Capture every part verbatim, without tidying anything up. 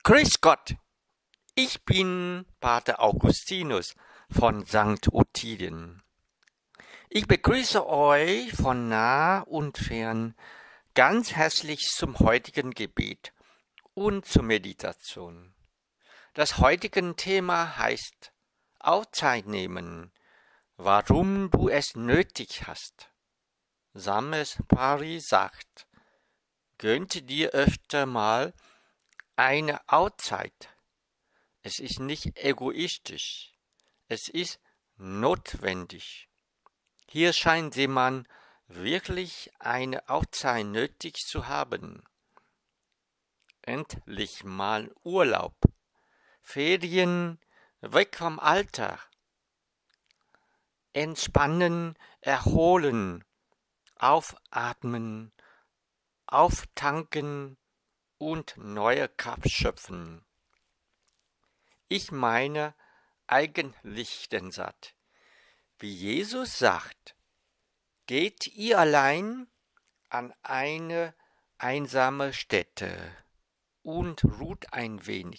Grüß Gott, ich bin Pater Augustinus von Sankt Ottilien. Ich begrüße euch von nah und fern ganz herzlich zum heutigen Gebet und zur Meditation. Das heutige Thema heißt Auszeit nehmen, warum du es nötig hast. Sames Pari sagt, gönnt dir öfter mal eine Auszeit. Es ist nicht egoistisch, es ist notwendig. Hier scheint jemand wirklich eine Auszeit nötig zu haben. Endlich mal Urlaub, Ferien, weg vom Alltag. Entspannen, erholen, aufatmen, auftanken und neue Kraft schöpfen. Ich meine eigentlich den Satz, wie Jesus sagt, geht ihr allein an eine einsame Stätte und ruht ein wenig.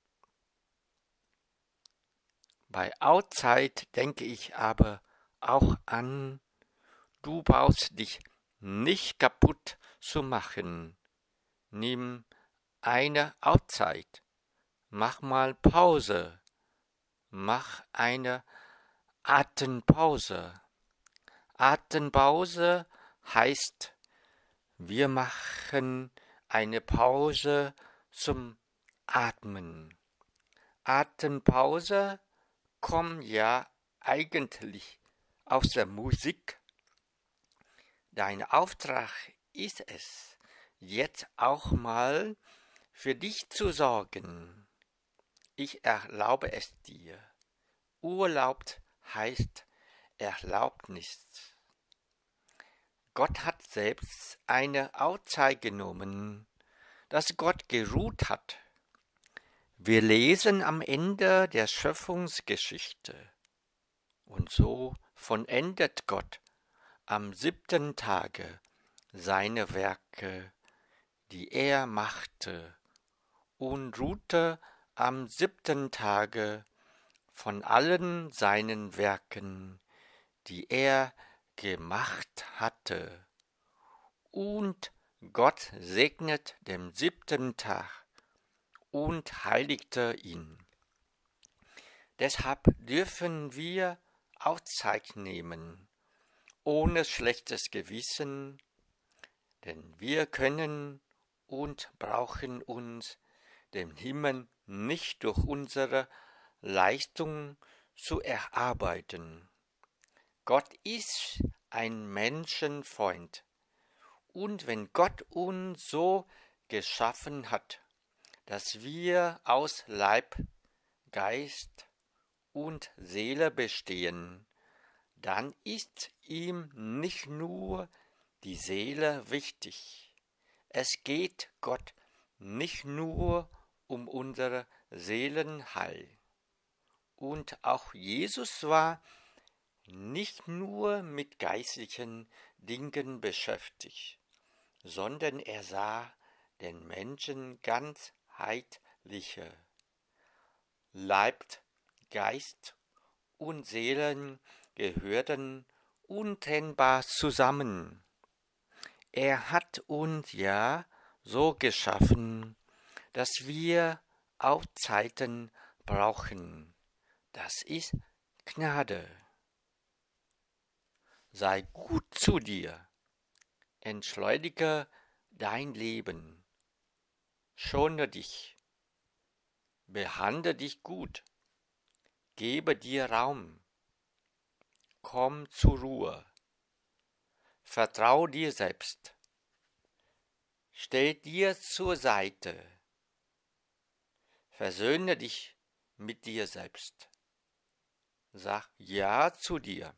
Bei Auszeit denke ich aber auch an, du brauchst dich nicht kaputt zu machen. Nimm eine Auszeit. Mach mal Pause. Mach eine Atempause. Atempause heißt, wir machen eine Pause zum Atmen. Atempause kommt ja eigentlich aus der Musik. Dein Auftrag ist es, jetzt auch mal für dich zu sorgen. Ich erlaube es dir. Urlaub heißt Erlaubnis. Gott hat selbst eine Auszeit genommen, dass Gott geruht hat. Wir lesen am Ende der Schöpfungsgeschichte. Und so vollendet Gott am siebten Tage seine Werke, die er machte, und ruhte am siebten Tage von allen seinen Werken, die er gemacht hatte. Und Gott segnet den siebten Tag und heiligte ihn. Deshalb dürfen wir Auszeit nehmen, ohne schlechtes Gewissen, denn wir können und brauchen uns den Himmel nicht durch unsere Leistung zu erarbeiten. Gott ist ein Menschenfreund. Und wenn Gott uns so geschaffen hat, dass wir aus Leib, Geist und Seele bestehen, dann ist ihm nicht nur die Seele wichtig. Es geht Gott nicht nur um unsere Seelenheil. Und auch Jesus war nicht nur mit geistlichen Dingen beschäftigt, sondern er sah den Menschen ganzheitlicher. Leib, Geist und Seelen gehörten untrennbar zusammen. Er hat uns ja so geschaffen, dass wir auch Zeiten brauchen. Das ist Gnade. Sei gut zu dir. Entschleunige dein Leben. Schone dich. Behandle dich gut. Gebe dir Raum. Komm zur Ruhe. Vertrau dir selbst. Stell dir zur Seite. Versöhne dich mit dir selbst. Sag Ja zu dir.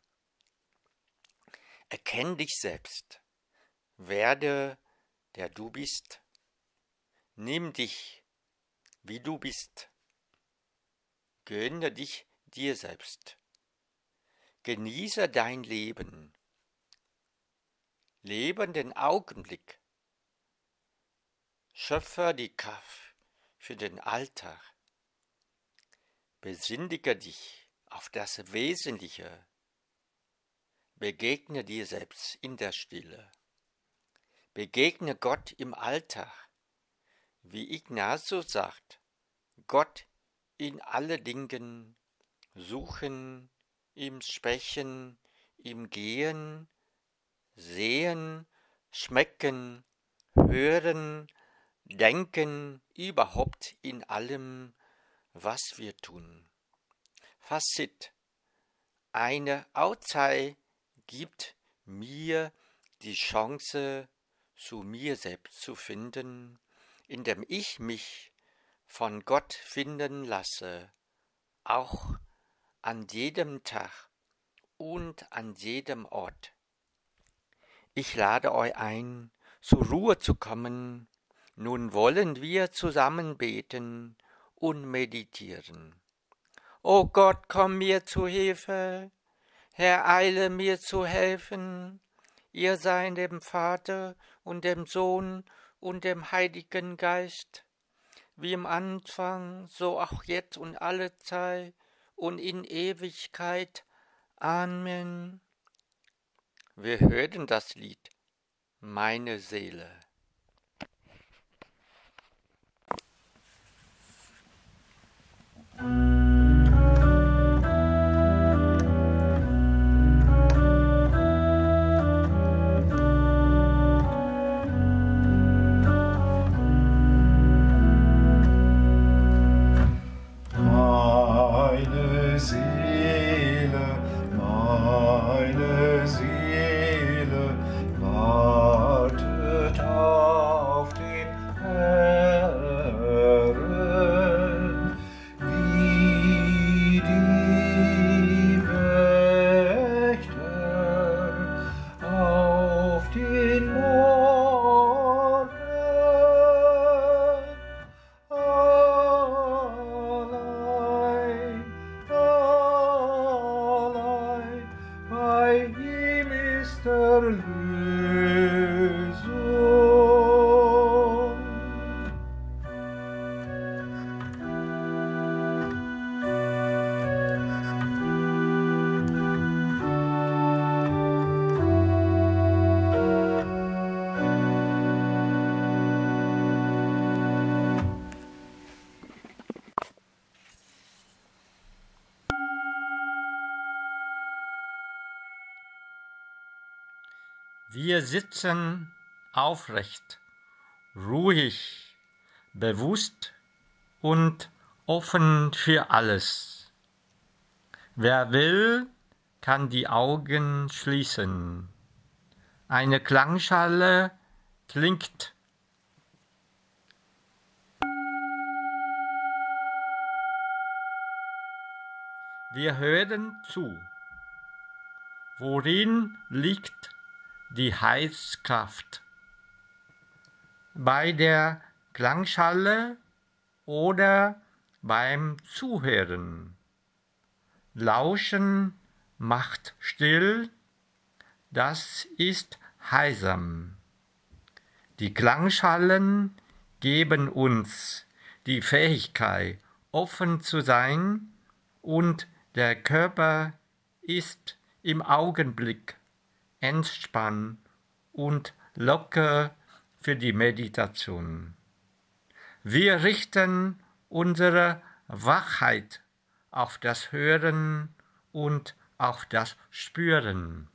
Erkenn dich selbst. Werde, der du bist. Nimm dich, wie du bist. Gönne dich dir selbst. Genieße dein Leben. Lebe den Augenblick. Schöpfe die Kraft für den Alltag. Besinnige dich auf das Wesentliche. Begegne dir selbst in der Stille. Begegne Gott im Alltag. Wie Ignatius sagt, Gott in alle Dingen suchen, im Sprechen, im Gehen, sehen, schmecken, hören, denken, überhaupt in allem, was wir tun. Fazit: Eine Auszeit gibt mir die Chance, zu mir selbst zu finden, indem ich mich von Gott finden lasse, auch an jedem Tag und an jedem Ort. Ich lade euch ein, zur Ruhe zu kommen. Nun wollen wir zusammen beten und meditieren. O Gott, komm mir zu Hilfe, Herr, eile mir zu helfen. Ihr seid dem Vater und dem Sohn und dem Heiligen Geist, wie im Anfang, so auch jetzt und alle Zeit und in Ewigkeit. Amen. Wir hören das Lied Meine Seele. Meine Seele, meine Seele wartet auf den Herrn, wie die Wächter auf den Morgen. Allein, allein, bei ihm ist Erlösung. Wir sitzen aufrecht, ruhig, bewusst und offen für alles. Wer will, kann die Augen schließen. Eine Klangschale klingt. Wir hören zu. Worin liegt die Heilskraft? Bei der Klangschale oder beim Zuhören? Lauschen macht still, das ist heilsam. Die Klangschalen geben uns die Fähigkeit, offen zu sein, und der Körper ist im Augenblick entspannt und locker für die Meditation. Wir richten unsere Wachheit auf das Hören und auf das Spüren.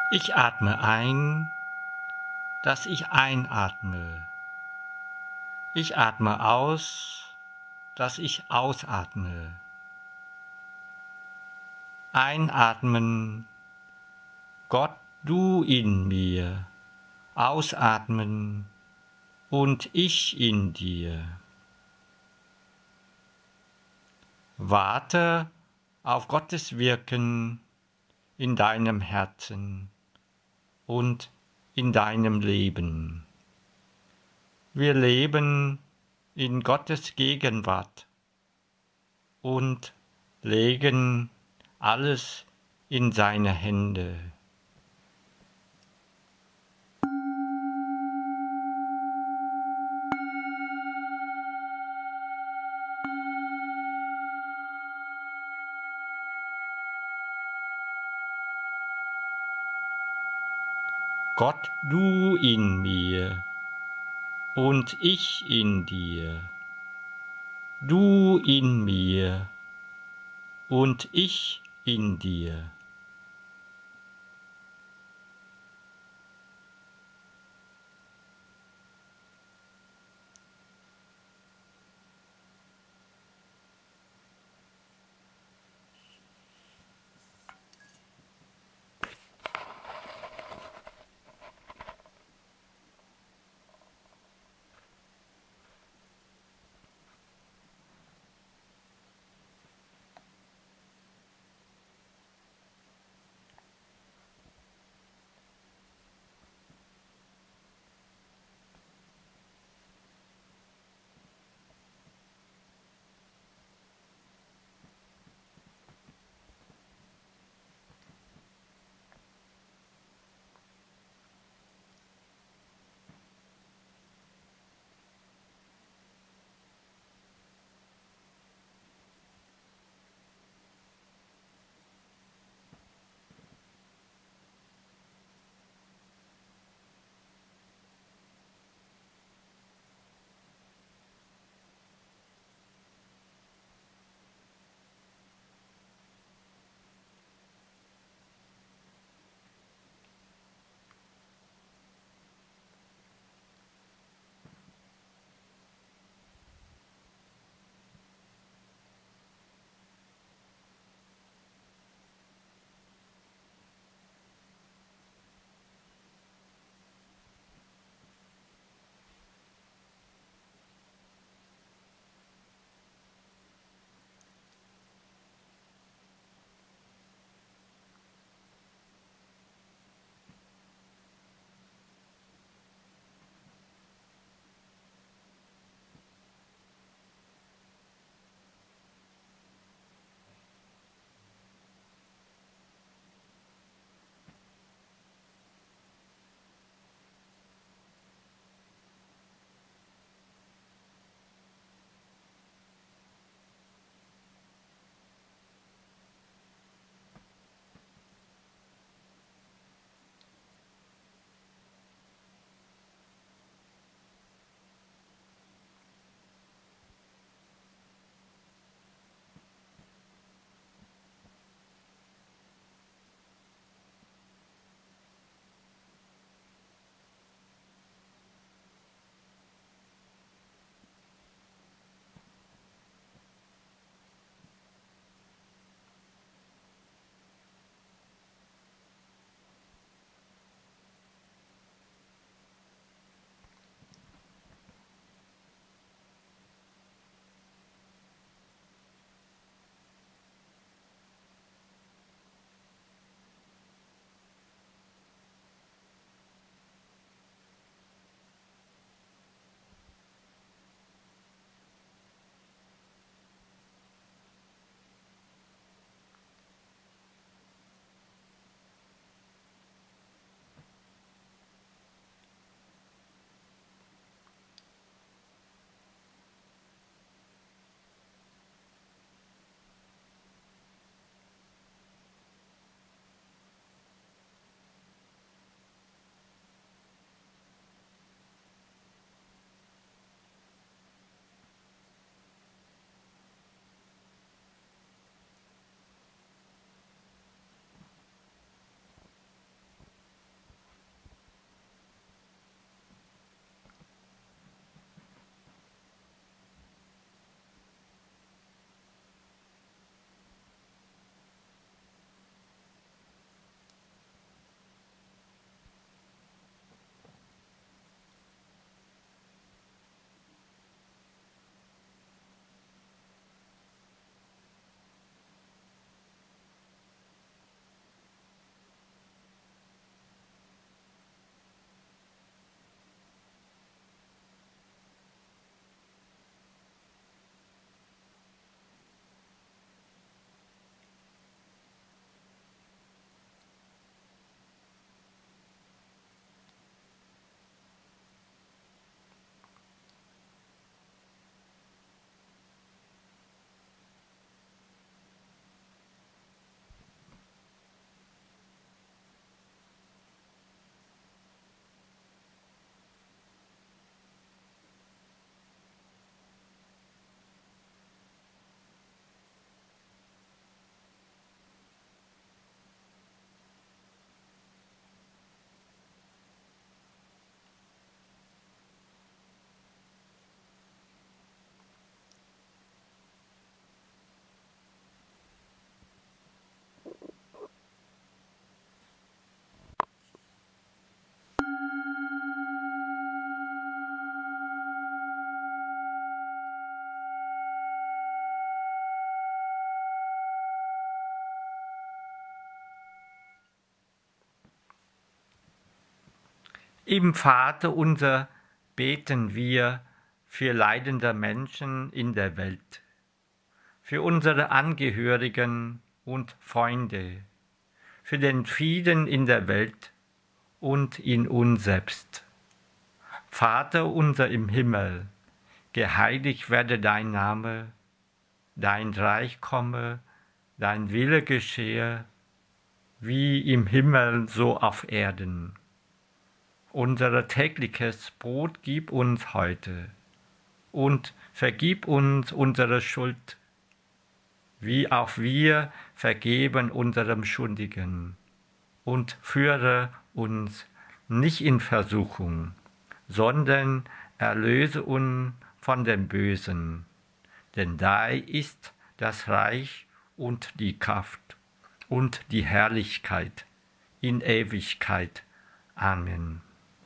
Ich atme ein, dass ich einatme. Ich atme aus, dass ich ausatme. Einatmen, Gott, du in mir. Ausatmen und ich in dir. Warte auf Gottes Wirken in deinem Herzen und in deinem Leben. Wir leben in Gottes Gegenwart und legen alles in seine Hände. Gott, du in mir und ich in dir. Du in mir und ich in dir. Im Vater unser beten wir für leidende Menschen in der Welt, für unsere Angehörigen und Freunde, für den Frieden in der Welt und in uns selbst. Vater unser im Himmel, geheiligt werde dein Name, dein Reich komme, dein Wille geschehe, wie im Himmel so auf Erden. Unser tägliches Brot gib uns heute und vergib uns unsere Schuld, wie auch wir vergeben unserem Schuldigen. Und führe uns nicht in Versuchung, sondern erlöse uns von dem Bösen. Denn dein ist das Reich und die Kraft und die Herrlichkeit in Ewigkeit. Amen.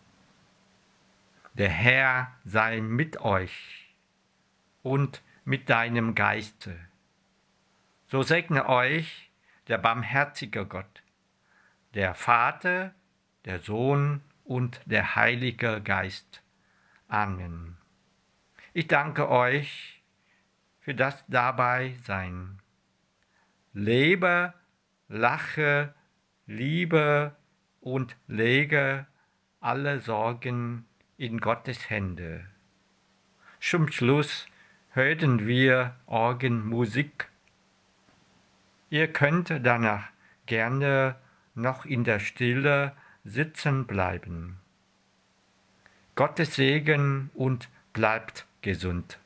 Der Herr sei mit euch und mit deinem Geiste. So segne euch der barmherzige Gott, der Vater, der Sohn und der Heilige Geist. Amen. Ich danke euch für das Dabeisein. Lebe, lache, liebe und lege alle Sorgen in Gottes Hände. Zum Schluss hörten wir Orgelmusik. Ihr könnt danach gerne noch in der Stille sitzen bleiben. Gottes Segen und bleibt gesund.